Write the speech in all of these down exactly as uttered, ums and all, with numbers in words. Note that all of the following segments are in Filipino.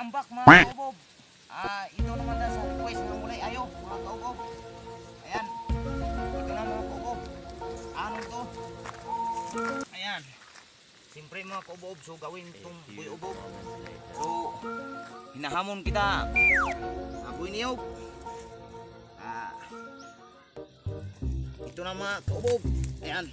tambak mga kaubob. Ah, ito naman na sa request ng mulay ayo mga kaubob. Ayan. Ito na mga kaubob. Ano to? Ayan. Siyempre mga kaubob, so gawin itong buy ubob. So, hinahamon kita. Apoy niyog. Ah, ito na mga kaubob. Ayan.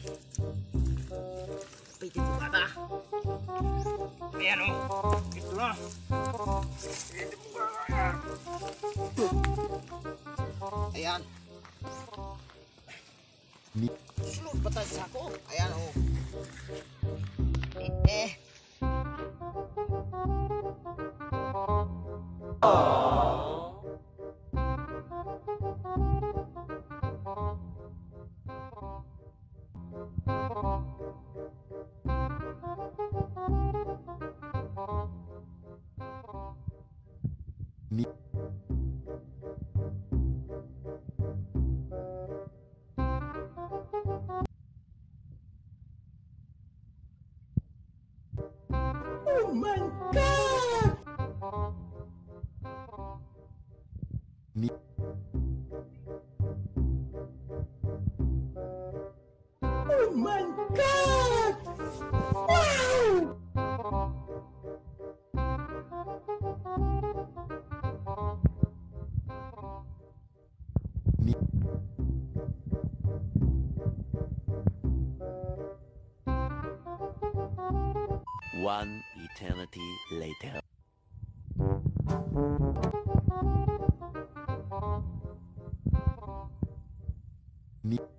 Pitin mo kata. Ayan o. Ito na. Pitin mo kata. Ayan. Sulod pa tayo sa ako. Ayan o. Eh. eh. Oh my God! Oh my God! Wow! One eternity later. Me